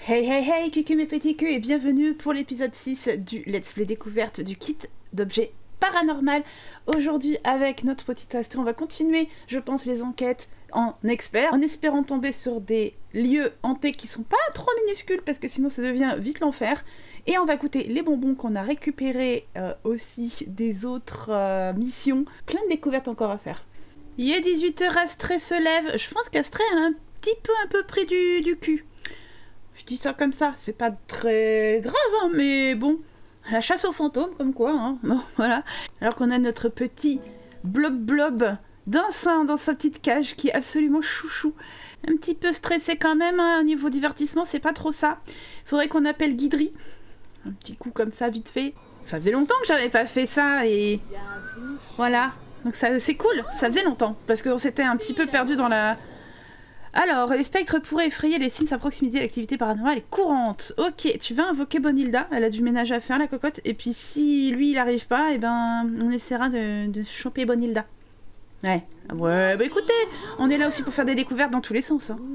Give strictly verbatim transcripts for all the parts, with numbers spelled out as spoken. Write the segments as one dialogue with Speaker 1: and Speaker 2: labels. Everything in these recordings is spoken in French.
Speaker 1: Hey hey hey, cucu mes petits culs et bienvenue pour l'épisode six du Let's Play découverte du kit d'objets paranormal. Aujourd'hui avec notre petite Astrée, on va continuer, je pense, les enquêtes en expert, en espérant tomber sur des lieux hantés qui sont pas trop minuscules parce que sinon ça devient vite l'enfer. Et on va goûter les bonbons qu'on a récupérés euh, aussi des autres euh, missions. Plein de découvertes encore à faire. Il est dix-huit heures, Astrée se lève. Je pense qu'Astrée elle a un petit peu un peu pris du, du cul. Je dis ça comme ça, c'est pas très grave, hein, mais bon, la chasse aux fantômes, comme quoi, hein, bon, voilà. Alors qu'on a notre petit blob-blob d'un sein dans sa petite cage qui est absolument chouchou. Un petit peu stressé quand même, hein, au niveau divertissement, c'est pas trop ça. Faudrait qu'on appelle Guidry. Un petit coup comme ça, vite fait. Ça faisait longtemps que j'avais pas fait ça, et voilà. Donc ça, c'est cool, ça faisait longtemps, parce qu'on s'était un petit peu perdu dans la... Alors, les spectres pourraient effrayer les signes à proximité, l'activité paranormale est courante. Ok, tu vas invoquer Bonilda, elle a du ménage à faire, la cocotte, et puis si lui il arrive pas, et eh ben on essaiera de, de choper Bonilda. Ouais, ouais, bah écoutez, on est là aussi pour faire des découvertes dans tous les sens. Hein.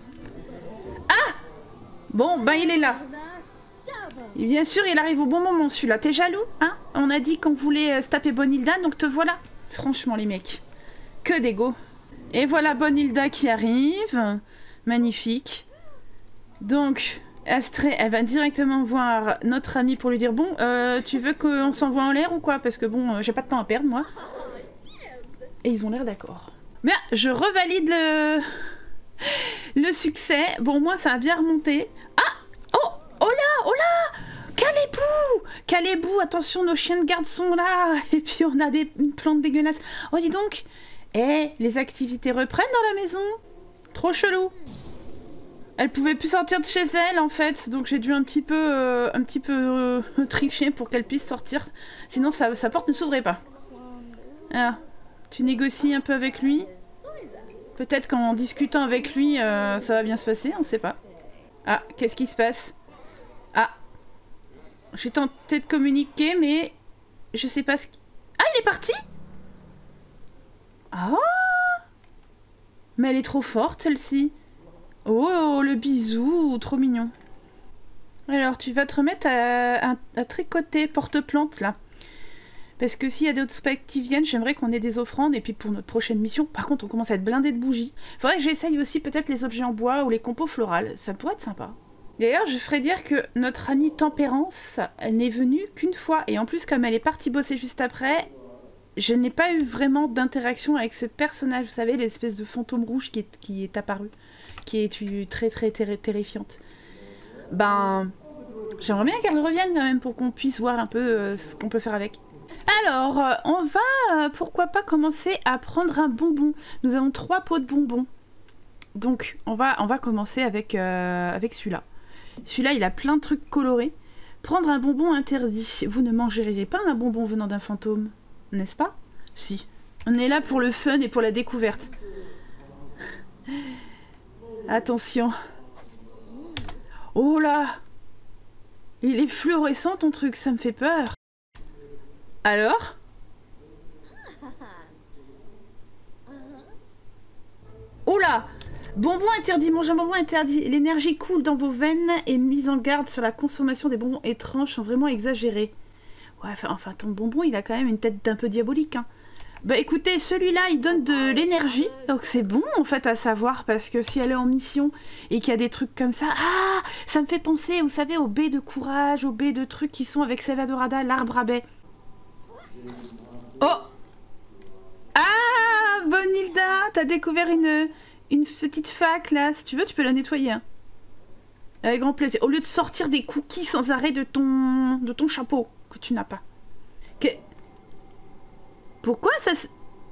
Speaker 1: Ah! Bon, bah il est là. Et bien sûr, il arrive au bon moment celui-là. T'es jaloux, hein? On a dit qu'on voulait euh, se taper Bonilda, donc te voilà. Franchement les mecs, que d'égo. Et voilà Bonilda qui arrive, magnifique. Donc, Astrée, elle va directement voir notre amie pour lui dire « Bon, euh, tu veux qu'on s'envoie en l'air ou quoi? Parce que bon, euh, j'ai pas de temps à perdre, moi. » Et ils ont l'air d'accord. Mais je revalide le... le succès. Bon, moi, ça a bien remonté. Ah! Oh! Oh là! Oh là! Calez-vous! Calez-vous! Attention, nos chiens de garde sont là! Et puis, on a des plantes dégueulasses. Oh, dis donc! Eh, les activités reprennent dans la maison. Trop chelou. Elle pouvait plus sortir de chez elle en fait, donc j'ai dû un petit peu, euh, un petit peu euh, tricher pour qu'elle puisse sortir. Sinon sa, sa porte ne s'ouvrait pas. Ah, tu négocies un peu avec lui. Peut-être qu'en discutant avec lui, euh, ça va bien se passer, on sait pas. Ah, qu'est-ce qui se passe? Ah, j'ai tenté de communiquer, mais je sais pas ce qui... Ah, il est parti? Ah! Mais elle est trop forte, celle-ci. Oh, le bisou, trop mignon. Alors, tu vas te remettre à, à, à tricoter porte-plante, là. Parce que s'il y a d'autres spectres qui viennent, j'aimerais qu'on ait des offrandes. Et puis pour notre prochaine mission, par contre, on commence à être blindé de bougies. Faudrait que j'essaye aussi peut-être les objets en bois ou les compos florales. Ça pourrait être sympa. D'ailleurs, je ferais dire que notre amie Tempérance, elle n'est venue qu'une fois. Et en plus, comme elle est partie bosser juste après... Je n'ai pas eu vraiment d'interaction avec ce personnage, vous savez, l'espèce de fantôme rouge qui est, qui est apparu, qui est très très terri terrifiante. Ben, j'aimerais bien qu'elle revienne quand même pour qu'on puisse voir un peu euh, ce qu'on peut faire avec. Alors, euh, on va, euh, pourquoi pas, commencer à prendre un bonbon. Nous avons trois pots de bonbons. Donc, on va, on va commencer avec, euh, avec celui-là. Celui-là, il a plein de trucs colorés. Prendre un bonbon interdit. Vous ne mangeriez pas un bonbon venant d'un fantôme? N'est-ce pas? Si. On est là pour le fun et pour la découverte. Attention. Oh là! Il est fluorescent ton truc, ça me fait peur. Alors? Oh là! Bonbons interdits, manger un bonbon interdit. L'énergie coule dans vos veines et mise en garde sur la consommation des bonbons étranges sont vraiment exagérées. Ouais, enfin, ton bonbon, il a quand même une tête d'un peu diabolique. Hein. Bah écoutez, celui-là, il donne de l'énergie. Donc c'est bon, en fait, à savoir. Parce que si elle est en mission et qu'il y a des trucs comme ça... Ah, ça me fait penser, vous savez, aux baies de courage, aux baies de trucs qui sont avec Salvadorada, l'arbre à baies. Oh! Ah, Bonilda, t'as découvert une, une petite fac, là. Si tu veux, tu peux la nettoyer. Hein. Avec grand plaisir. Au lieu de sortir des cookies sans arrêt de ton, de ton chapeau. Que tu n'as pas. Que... Pourquoi ça...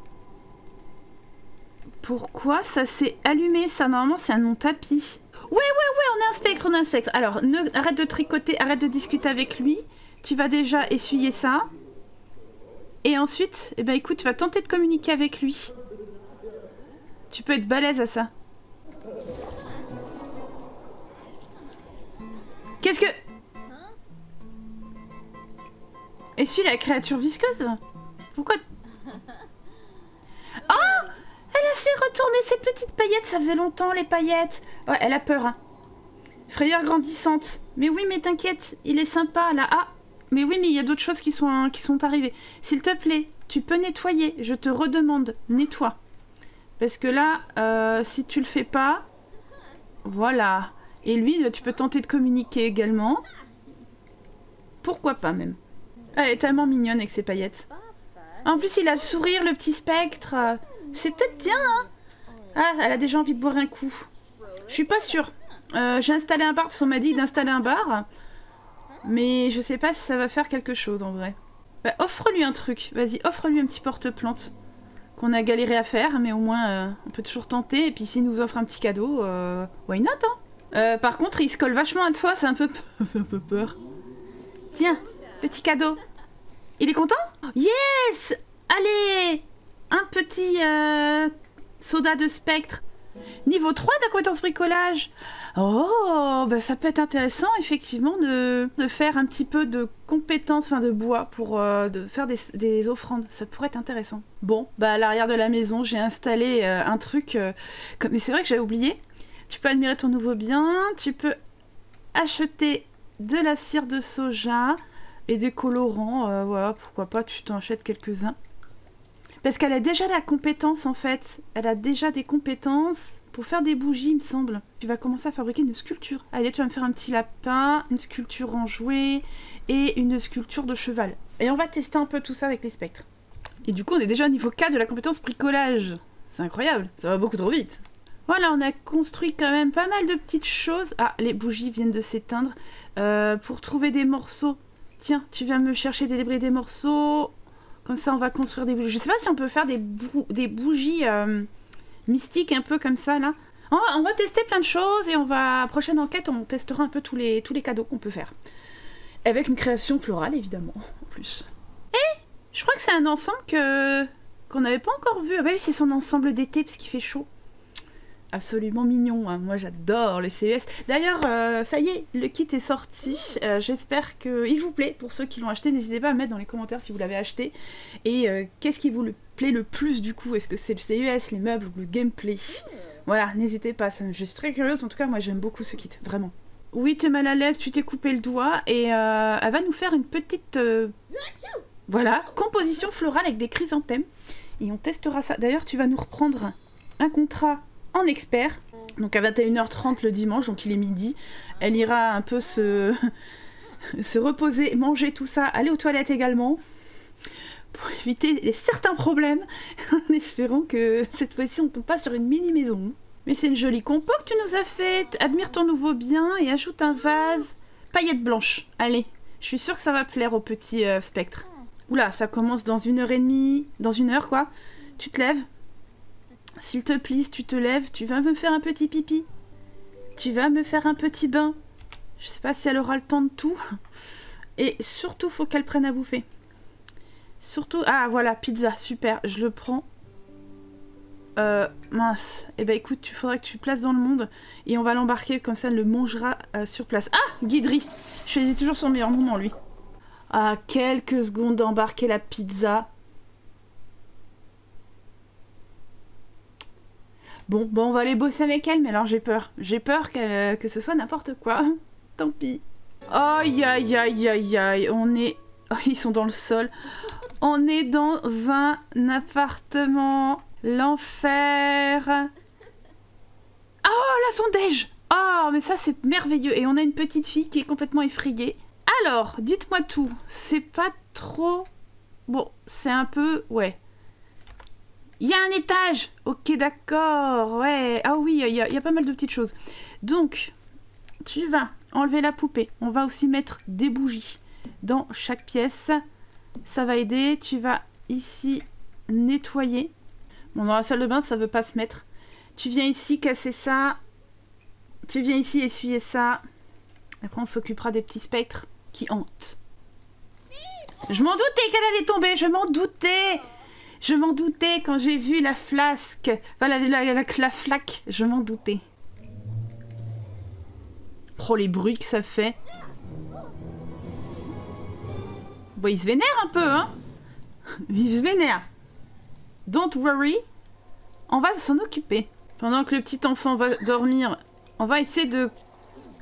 Speaker 1: Pourquoi ça s'est allumé ça? Normalement c'est un non-tapis. Ouais, ouais, ouais, on est un spectre, on est un spectre. Alors, ne... arrête de tricoter, arrête de discuter avec lui. Tu vas déjà essuyer ça. Et ensuite, eh ben écoute, tu vas tenter de communiquer avec lui. Tu peux être balèze à ça. Qu'est-ce que... Essuie la créature visqueuse? Pourquoi? Oh! Elle a s'est retournée ses petites paillettes, ça faisait longtemps les paillettes. Ouais, elle a peur. Hein. Frayeur grandissante. Mais oui, mais t'inquiète, il est sympa là. Ah, mais oui, mais il y a d'autres choses qui sont, hein, qui sont arrivées. S'il te plaît, tu peux nettoyer. Je te redemande, nettoie. Parce que là, euh, si tu le fais pas... Voilà. Et lui, tu peux tenter de communiquer également. Pourquoi pas même. Elle est tellement mignonne avec ses paillettes. En plus, il a le sourire, le petit spectre. C'est peut-être bien, hein. Ah, elle a déjà envie de boire un coup. Je suis pas sûre. Euh, J'ai installé un bar parce qu'on m'a dit d'installer un bar. Mais je sais pas si ça va faire quelque chose en vrai. Bah, offre-lui un truc. Vas-y, offre-lui un petit porte-plante. Qu'on a galéré à faire, mais au moins euh, on peut toujours tenter. Et puis s'il nous offre un petit cadeau, euh, why not, hein. Euh, par contre, il se colle vachement à toi, c'est un peu, un peu peur. Tiens, petit cadeau. Il est content? Yes! Allez! Un petit euh, soda de spectre. Niveau trois de la compétence bricolage. Oh, bah ça peut être intéressant, effectivement, de, de faire un petit peu de compétences, enfin de bois, pour euh, de faire des, des offrandes. Ça pourrait être intéressant. Bon, bah à l'arrière de la maison, j'ai installé euh, un truc... Euh, comme... Mais c'est vrai que j'avais oublié. Tu peux admirer ton nouveau bien, tu peux acheter de la cire de soja et des colorants. Euh, voilà, pourquoi pas, tu t'en achètes quelques-uns. Parce qu'elle a déjà la compétence en fait. Elle a déjà des compétences pour faire des bougies, il me semble. Tu vas commencer à fabriquer une sculpture. Allez, tu vas me faire un petit lapin, une sculpture en jouet et une sculpture de cheval. Et on va tester un peu tout ça avec les spectres. Et du coup, on est déjà au niveau quatre de la compétence bricolage. C'est incroyable, ça va beaucoup trop vite. Voilà, on a construit quand même pas mal de petites choses. Ah, les bougies viennent de s'éteindre. Euh, pour trouver des morceaux. Tiens, tu viens me chercher des débris des morceaux... Comme ça, on va construire des bougies. Je sais pas si on peut faire des, bou des bougies euh, mystiques un peu comme ça, là. On va, on va tester plein de choses et on va... Prochaine enquête, on testera un peu tous les, tous les cadeaux qu'on peut faire. Avec une création florale, évidemment, en plus. Et je crois que c'est un ensemble que qu'on n'avait pas encore vu. Ah bah oui, c'est son ensemble d'été parce qu'il fait chaud. Absolument mignon, hein. Moi j'adore les C E S. D'ailleurs, euh, ça y est, le kit est sorti. Euh, J'espère qu'il vous plaît. Pour ceux qui l'ont acheté, n'hésitez pas à mettre dans les commentaires si vous l'avez acheté. Et euh, qu'est-ce qui vous le plaît le plus du coup? Est-ce que c'est le C E S, les meubles ou le gameplay? Voilà, n'hésitez pas. Ça, je suis très curieuse. En tout cas, moi j'aime beaucoup ce kit, vraiment. Oui, tu es mal à l'aise, tu t'es coupé le doigt. Et euh, elle va nous faire une petite... Euh, voilà, composition florale avec des chrysanthèmes. Et on testera ça. D'ailleurs, tu vas nous reprendre un contrat en expert, donc à vingt et une heures trente le dimanche, donc il est midi. Elle ira un peu se, se reposer, manger tout ça, aller aux toilettes également, pour éviter les certains problèmes, en espérant que cette fois-ci on tombe pas sur une mini-maison. Mais c'est une jolie compo que tu nous as faite. Admire ton nouveau bien et ajoute un vase. Paillettes blanches, allez, je suis sûre que ça va plaire au petit euh, spectre. Oula, ça commence dans une heure et demie, dans une heure quoi. Tu te lèves? S'il te plaît, tu te lèves, tu vas me faire un petit pipi. Tu vas me faire un petit bain. Je sais pas si elle aura le temps de tout. Et surtout, faut qu'elle prenne à bouffer. Surtout... Ah, voilà, pizza, super, je le prends. Euh, mince. Eh ben écoute, tu faudrait que tu le places dans le monde. Et on va l'embarquer, comme ça, elle le mangera euh, sur place. Ah, Guidry. Je choisis toujours son meilleur nom, lui. Ah, quelques secondes d'embarquer la pizza. Bon, bon, on va aller bosser avec elle, mais alors j'ai peur. J'ai peur qu'elle, que ce soit n'importe quoi. Tant pis. Aïe, aïe, aïe, aïe, aïe. On est... Oh, ils sont dans le sol. On est dans un appartement. L'enfer. Oh, la sondage. Oh, mais ça, c'est merveilleux. Et on a une petite fille qui est complètement effrayée. Alors, dites-moi tout. C'est pas trop... Bon, c'est un peu... Ouais. Il y a un étage. Ok, d'accord. Ouais. Ah oui, il y, y a pas mal de petites choses. Donc, tu vas enlever la poupée. On va aussi mettre des bougies dans chaque pièce. Ça va aider. Tu vas ici nettoyer. Bon, dans la salle de bain, ça veut pas se mettre. Tu viens ici casser ça. Tu viens ici essuyer ça. Après, on s'occupera des petits spectres qui hantent. Je m'en doutais qu'elle allait tomber. Je m'en doutais. Je m'en doutais quand j'ai vu la flasque. Enfin, la, la, la, la flaque. Je m'en doutais. Oh, les bruits que ça fait. Bon, il se vénère un peu, hein. Il se vénère. Don't worry. On va s'en occuper. Pendant que le petit enfant va dormir, on va essayer de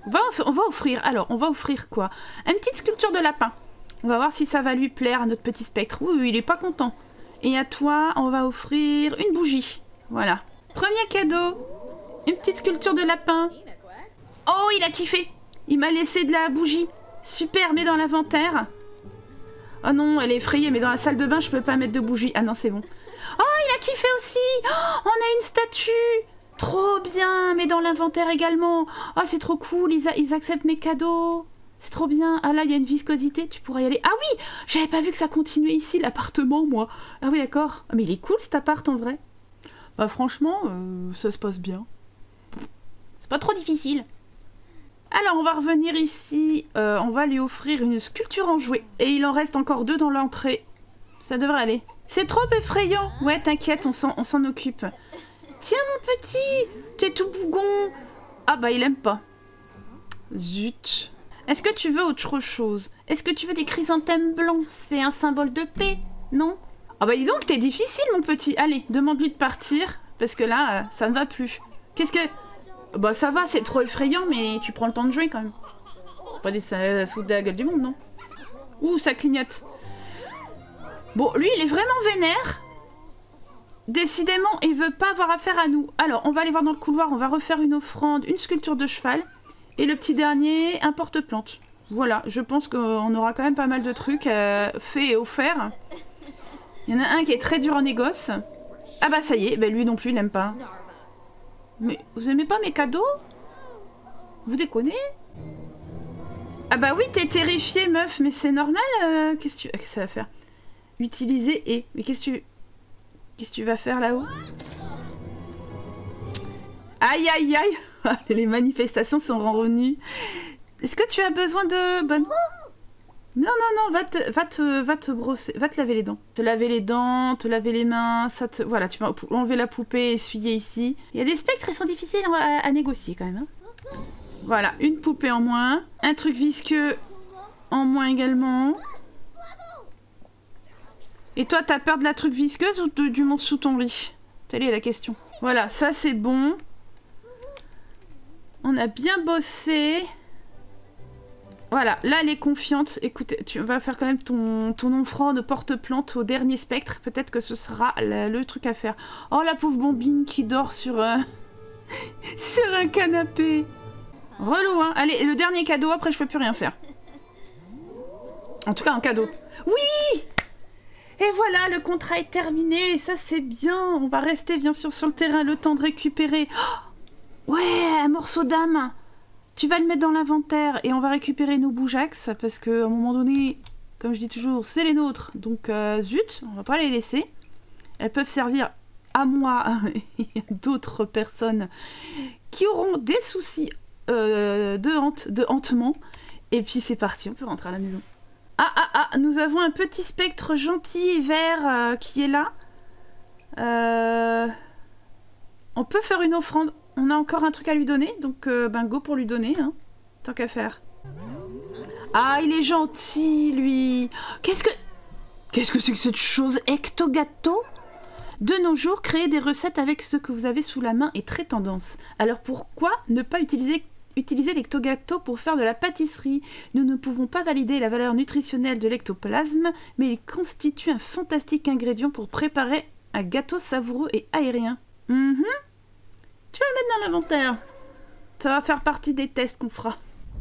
Speaker 1: On va, on va offrir, alors, on va offrir quoi? Une petite sculpture de lapin. On va voir si ça va lui plaire à notre petit spectre. Oui, oui, il est pas content. Et à toi, on va offrir une bougie. Voilà. Premier cadeau. Une petite sculpture de lapin. Oh, il a kiffé. Il m'a laissé de la bougie. Super, mets dans l'inventaire. Oh non, elle est effrayée, mais dans la salle de bain, je peux pas mettre de bougie. Ah non, c'est bon. Oh, il a kiffé aussi. Oh, on a une statue. Trop bien, mais dans l'inventaire également. Oh, c'est trop cool, ils, ils acceptent mes cadeaux. C'est trop bien. Ah là, il y a une viscosité, tu pourrais y aller. Ah oui, j'avais pas vu que ça continuait ici, l'appartement, moi. Ah oui, d'accord. Mais il est cool, cet appart, en vrai. Bah franchement, euh, ça se passe bien. C'est pas trop difficile. Alors, on va revenir ici. Euh, on va lui offrir une sculpture en jouet. Et il en reste encore deux dans l'entrée. Ça devrait aller. C'est trop effrayant. Ouais, t'inquiète, on s'en occupe. Tiens, mon petit, t'es tout bougon. Ah bah, il aime pas. Zut. Est-ce que tu veux autre chose? Est-ce que tu veux des chrysanthèmes blancs? C'est un symbole de paix, non? Ah bah dis donc, t'es difficile, mon petit. Allez, demande-lui de partir, parce que là, euh, ça ne va plus. Qu'est-ce que... Bah ça va, c'est trop effrayant, mais tu prends le temps de jouer quand même. Pas des ça se fout de la gueule du monde, non? Ouh, ça clignote. Bon, lui, il est vraiment vénère. Décidément, il veut pas avoir affaire à nous. Alors, on va aller voir dans le couloir, on va refaire une offrande, une sculpture de cheval. Et le petit dernier, un porte-plante. Voilà, je pense qu'on aura quand même pas mal de trucs euh, faits et offerts. Il y en a un qui est très dur en négoce. Ah bah ça y est, bah lui non plus, il n'aime pas. Mais vous aimez pas mes cadeaux? Vous déconnez? Ah bah oui, t'es terrifiée, meuf, mais c'est normal. Euh, Qu'est-ce que tu... Qu'est-ce que ça va faire? Utiliser et... Mais qu'est-ce que tu... Qu'est-ce que tu vas faire là-haut? Aïe, aïe, aïe. Les manifestations sont revenues. Est-ce que tu as besoin de... Bah non. Non, non, non, va te, va, te, va te brosser, va te laver les dents. Te laver les dents, te laver les mains, ça te... Voilà, tu vas enlever la poupée, essuyer ici. Il y a des spectres, ils sont difficiles à, à négocier quand même. Hein. Voilà, une poupée en moins. Un truc visqueux en moins également. Et toi, t'as peur de la truc visqueuse ou de, du monstre sous ton lit? Telle est la question. Voilà, ça c'est bon. On a bien bossé. Voilà, là elle est confiante. Écoute, tu vas faire quand même ton, ton offrande porte-plante au dernier spectre. Peut-être que ce sera le, le truc à faire. Oh la pauvre Bombine qui dort sur, euh, sur un canapé. Relou, hein. Allez, le dernier cadeau, après je peux plus rien faire. En tout cas, un cadeau. Oui! Et voilà, le contrat est terminé. Et ça, c'est bien. On va rester bien sûr sur le terrain, le temps de récupérer. Oh, ouais, un morceau d'âme. Tu vas le mettre dans l'inventaire et on va récupérer nos bougeax parce qu'à un moment donné, comme je dis toujours, c'est les nôtres. Donc euh, zut, on va pas les laisser. Elles peuvent servir à moi et à d'autres personnes qui auront des soucis euh, de, hante, de hantement. Et puis c'est parti, on peut rentrer à la maison. Ah ah ah, nous avons un petit spectre gentil et vert euh, qui est là. Euh... On peut faire une offrande. On a encore un truc à lui donner, donc euh, ben go pour lui donner, hein. Tant qu'à faire. Ah, il est gentil, lui. Qu'est-ce que... Qu'est-ce que c'est que cette chose? Ecto-gâteau? De nos jours, créer des recettes avec ce que vous avez sous la main est très tendance. Alors pourquoi ne pas utiliser, utiliser l'ecto-gâteau pour faire de la pâtisserie? Nous ne pouvons pas valider la valeur nutritionnelle de l'ectoplasme, mais il constitue un fantastique ingrédient pour préparer un gâteau savoureux et aérien. Mm-hmm. Tu vas le mettre dans l'inventaire. Ça va faire partie des tests qu'on fera.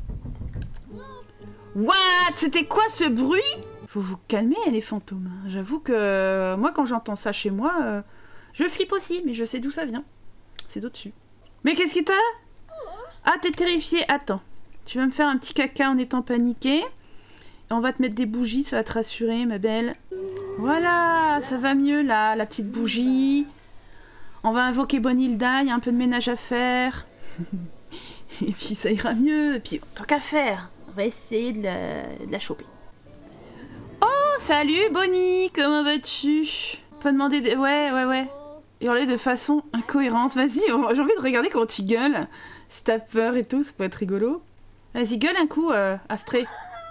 Speaker 1: What? C'était quoi ce bruit? Faut vous calmer, les fantômes. J'avoue que euh, moi, quand j'entends ça chez moi, euh, je flippe aussi, mais je sais d'où ça vient. C'est d'au-dessus. Mais qu'est-ce qui t'a? Ah, t'es terrifiée. Attends. Tu vas me faire un petit caca en étant paniquée. Et on va te mettre des bougies, ça va te rassurer, ma belle. Voilà, ça va mieux, là, la petite bougie. On va invoquer Bonilda, il y a un peu de ménage à faire. Et puis ça ira mieux. Et puis tant qu'à faire, on va essayer de la, de la choper. Oh, salut Bonnie, comment vas-tu? On peut demander des... Ouais, ouais, ouais. Hurler de façon incohérente. Vas-y, j'ai envie de regarder comment tu gueules. Si t'as peur et tout, ça peut être rigolo. Vas-y, gueule un coup, euh, Astrée.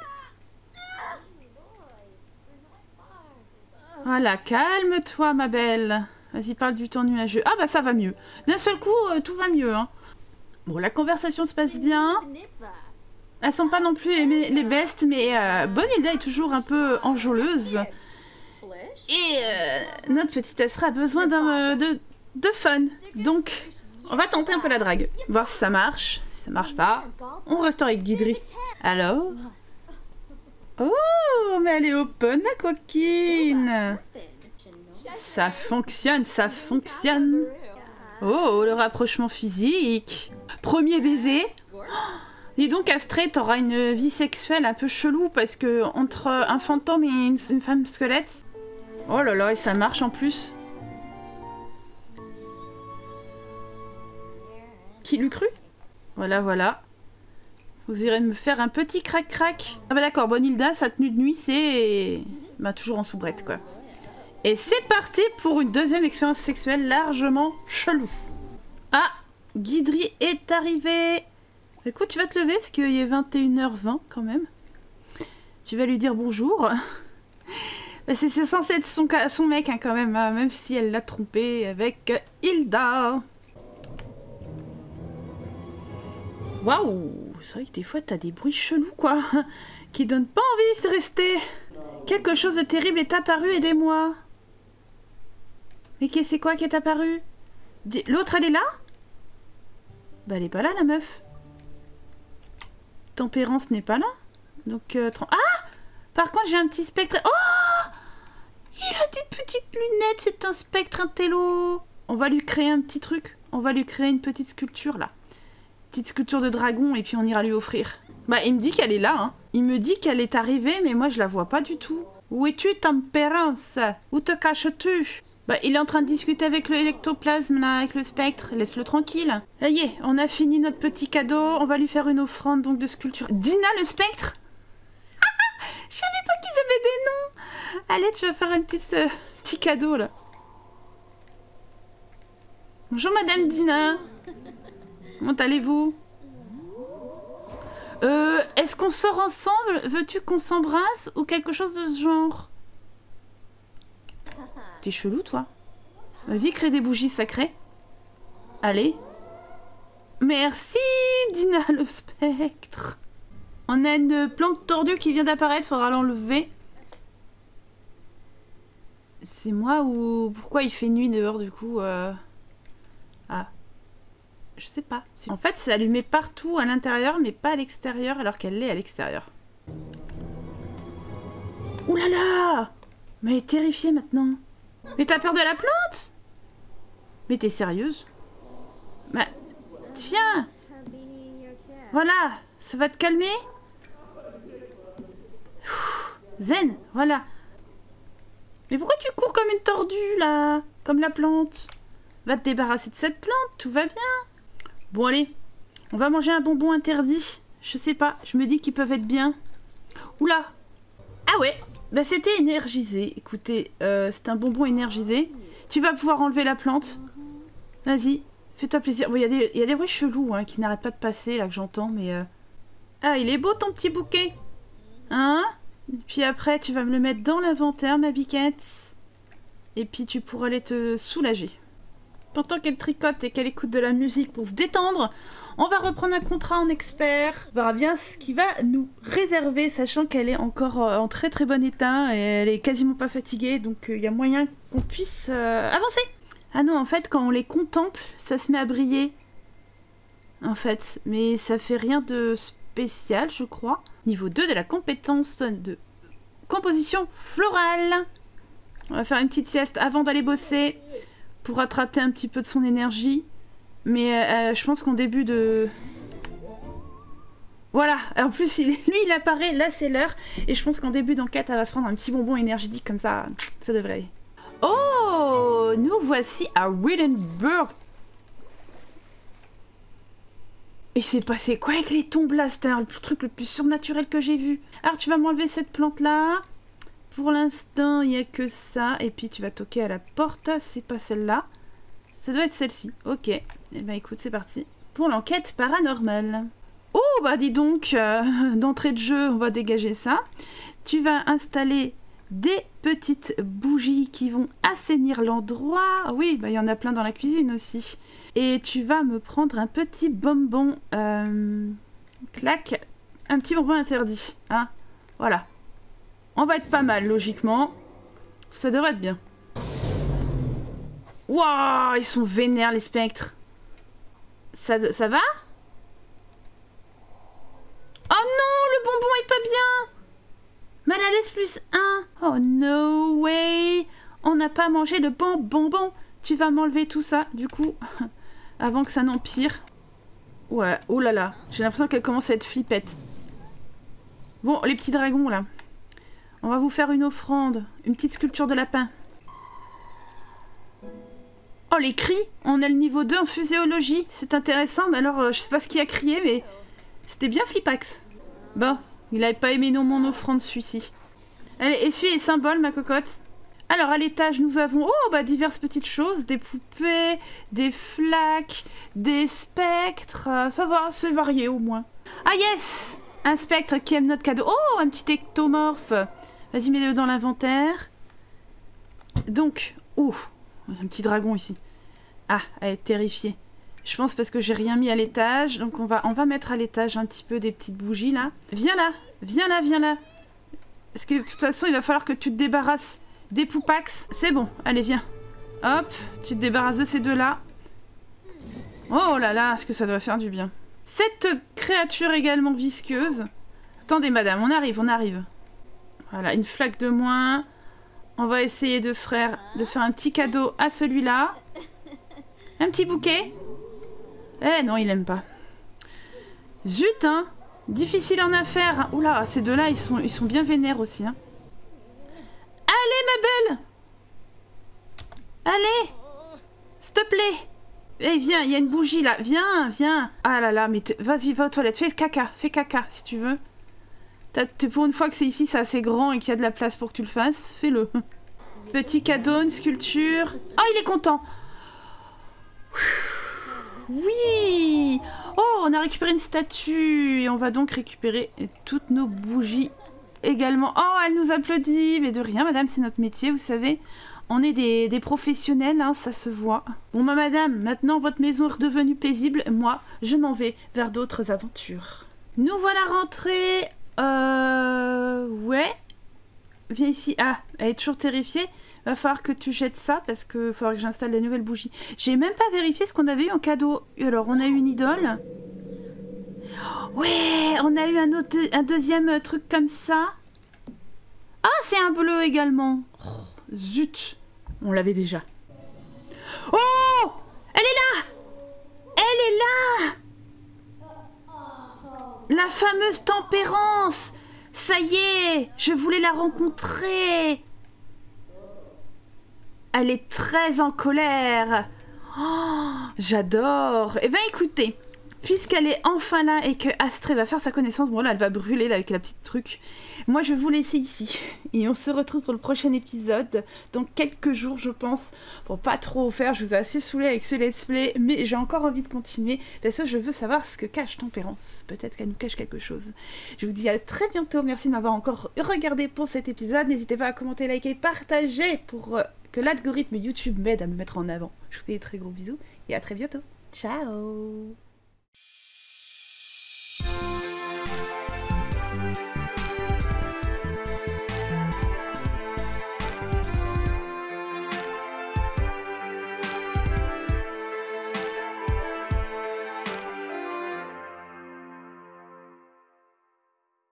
Speaker 1: Voilà, calme-toi, ma belle. Vas-y, parle du temps nuageux. Ah bah ça va mieux. D'un seul coup, euh, tout va mieux. Hein. Bon, la conversation se passe bien. Elles sont pas non plus les, les bestes, mais euh, Bonilda est toujours un peu enjôleuse. Et euh, notre petite Esra a besoin d'un euh, de, de fun. Donc, on va tenter un peu la drague. Voir si ça marche. Si ça marche pas, on reste avec Guidry. Alors? Oh, mais elle est open, la coquine. Ça fonctionne, ça fonctionne. Oh, le rapprochement physique. Premier baiser. Oh, dis donc, Astrée, t'auras une vie sexuelle un peu chelou parce que entre un fantôme et une, une femme squelette. Oh là là, et ça marche en plus. Qui l'eût cru? Voilà, voilà. Vous irez me faire un petit crac-crac. Ah bah d'accord, Bonilda, sa tenue de nuit, c'est... Bah toujours en soubrette, quoi. Et c'est parti pour une deuxième expérience sexuelle largement chelou. Ah, Guidry est arrivé. Écoute, tu vas te lever parce qu'il est vingt et une heures vingt quand même. Tu vas lui dire bonjour. Bah, c'est censé être son, son mec hein, quand même, hein, même si elle l'a trompé avec Hilda. Waouh, c'est vrai que des fois t'as des bruits chelous quoi, qui donnent pas envie de rester. Quelque chose de terrible est apparu, aidez-moi. Mais c'est quoi qui est apparu? L'autre elle est là? Bah elle est pas là la meuf. Tempérance n'est pas là. Donc euh, ah! Par contre j'ai un petit spectre. Oh! Il a des petites lunettes, c'est un spectre, un télo. On va lui créer un petit truc. On va lui créer une petite sculpture là. Petite sculpture de dragon et puis on ira lui offrir. Bah il me dit qu'elle est là. Hein. Il me dit qu'elle est arrivée mais moi je la vois pas du tout. Où es-tu Tempérance? Où te caches-tu? Bah il est en train de discuter avec le électoplasme là, avec le spectre. Laisse-le tranquille. Ça y est, on a fini notre petit cadeau. On va lui faire une offrande donc de sculpture. Dina le spectre? Je savais pas qu'ils avaient des noms. Allez, tu vas faire un petit, euh, petit cadeau là. Bonjour Madame Dina. Comment allez-vous? Euh, est-ce qu'on sort ensemble? Veux-tu qu'on s'embrasse ou quelque chose de ce genre? T'es chelou toi. Vas-y, crée des bougies sacrées. Allez. Merci Dina le spectre. On a une plante tordue qui vient d'apparaître, faudra l'enlever. C'est moi ou... Pourquoi il fait nuit dehors du coup euh... Ah. Je sais pas. En fait, c'est allumé partout à l'intérieur, mais pas à l'extérieur, alors qu'elle l'est à l'extérieur. Ouh là là! Mais elle est terrifiée maintenant. Mais t'as peur de la plante? Mais t'es sérieuse? Bah, tiens! Voilà, ça va te calmer? Zen, voilà. Mais pourquoi tu cours comme une tordue, là? Comme la plante? Va te débarrasser de cette plante, tout va bien. Bon, allez. On va manger un bonbon interdit. Je sais pas, je me dis qu'ils peuvent être bien. Oula. Ah ouais, bah c'était énergisé. Écoutez, euh, c'est un bonbon énergisé. Tu vas pouvoir enlever la plante. Vas-y, fais-toi plaisir. Bon, il y, y a des bruits chelous hein, qui n'arrêtent pas de passer, là, que j'entends, mais... Euh... Ah, il est beau, ton petit bouquet. Hein? Et puis après, tu vas me le mettre dans l'inventaire, ma biquette. Et puis tu pourras aller te soulager. Pendant qu'elle tricote et qu'elle écoute de la musique pour se détendre, on va reprendre un contrat en expert. On verra bien ce qu'il va nous réserver, sachant qu'elle est encore en très très bon état et elle est quasiment pas fatiguée, donc il euh, y a moyen qu'on puisse euh, avancer. Ah non, en fait, quand on les contemple, ça se met à briller. En fait, mais ça fait rien de spécial, je crois. Niveau deux de la compétence de composition florale. On va faire une petite sieste avant d'aller bosser pour rattraper un petit peu de son énergie. Mais euh, je pense qu'en début de... Voilà, en plus il, lui il apparaît, là c'est l'heure. Et je pense qu'en début d'enquête elle va se prendre un petit bonbon énergétique comme ça, ça devrait aller. Oh, nous voici à Riddenburg. Et c'est passé quoi avec les tombes là? C'était le truc le plus surnaturel que j'ai vu. Alors tu vas m'enlever cette plante là. Pour l'instant il n'y a que ça. Et puis tu vas toquer à la porte. C'est pas celle-là. Ça doit être celle-ci. Ok. Et eh ben écoute, c'est parti. Pour l'enquête paranormale. Oh bah dis donc, euh, d'entrée de jeu, on va dégager ça. Tu vas installer des petites bougies qui vont assainir l'endroit. Oui, bah il y en a plein dans la cuisine aussi. Et tu vas me prendre un petit bonbon. Euh... Clac. Un petit bonbon interdit. Hein, voilà. On va être pas mal, logiquement. Ça devrait être bien. Waouh, ils sont vénères, les spectres. Ça, ça va? Oh non, le bonbon est pas bien. Mal à l'aise plus un. Oh no way. On n'a pas mangé le bon bonbon. Tu vas m'enlever tout ça, du coup, avant que ça n'empire. Ouais, oh là là. J'ai l'impression qu'elle commence à être flippette. Bon, les petits dragons, là. On va vous faire une offrande. Une petite sculpture de lapin. Oh, les cris. On a le niveau deux en physiologie. C'est intéressant, mais alors, euh, je sais pas ce qu'il a crié, mais... C'était bien flippax. Bon, il avait pas aimé non mon offrande celui-ci. Allez, essuie les symboles, ma cocotte. Alors, à l'étage, nous avons oh, bah, diverses petites choses. Des poupées, des flaques, des spectres. Euh, ça va, c'est varié au moins. Ah yes! Un spectre qui aime notre cadeau. Oh, un petit ectomorphe. Vas-y, mets-le dans l'inventaire. Donc, oh, un petit dragon ici. Ah, elle est terrifiée. Je pense parce que j'ai rien mis à l'étage. Donc on va, on va mettre à l'étage un petit peu des petites bougies là. Viens là, viens là, viens là. Parce que de toute façon, il va falloir que tu te débarrasses des poupax. C'est bon, allez, viens. Hop, tu te débarrasses de ces deux-là. Oh là là, est-ce que ça doit faire du bien. Cette créature également visqueuse. Attendez, madame, on arrive, on arrive. Voilà, une flaque de moins. On va essayer de faire, de faire un petit cadeau à celui-là. Un petit bouquet. Eh non, il aime pas. Zut, hein. Difficile en affaires. Oula, ces deux-là, ils sont, ils sont bien vénères aussi. Hein. Allez, ma belle. Allez. S'il te plaît. Eh, viens, il y a une bougie là. Viens, viens. Ah là là, mais vas-y, va aux toilettes. Fais caca, fais caca si tu veux. T'es pour une fois que c'est ici, c'est assez grand et qu'il y a de la place pour que tu le fasses. Fais-le. Petit cadeau, une sculpture. Oh, il est content. Oui. Oh, on a récupéré une statue. Et on va donc récupérer toutes nos bougies également. Oh, elle nous applaudit. Mais de rien, madame, c'est notre métier, vous savez. On est des, des professionnels, hein, ça se voit. Bon, bah, madame, maintenant votre maison est redevenue paisible. Moi, je m'en vais vers d'autres aventures. Nous voilà rentrés. Euh... Ouais. Viens ici. Ah, elle est toujours terrifiée. Va falloir que tu jettes ça parce que faudra que j'installe des nouvelles bougies. J'ai même pas vérifié ce qu'on avait eu en cadeau. Alors, on a eu une idole. Ouais, on a eu un, autre, un deuxième truc comme ça. Ah, c'est un bleu également. Oh, zut. On l'avait déjà. Oh! Elle est là! Elle est là! La fameuse tempérance! Ça y est! Je voulais la rencontrer! Elle est très en colère. Oh, j'adore. Eh bien, écoutez, puisqu'elle est enfin là et que Astrée va faire sa connaissance, bon là, elle va brûler là avec la petite truc. Moi, je vais vous laisser ici. Et on se retrouve pour le prochain épisode dans quelques jours, je pense. Pour pas trop faire, je vous ai assez saoulé avec ce let's play, mais j'ai encore envie de continuer parce que je veux savoir ce que cache Tempérance. Peut-être qu'elle nous cache quelque chose. Je vous dis à très bientôt. Merci de m'avoir encore regardé pour cet épisode. N'hésitez pas à commenter, liker, partager pour... Euh, que l'algorithme YouTube m'aide à me mettre en avant. Je vous fais des très gros bisous et à très bientôt. Ciao!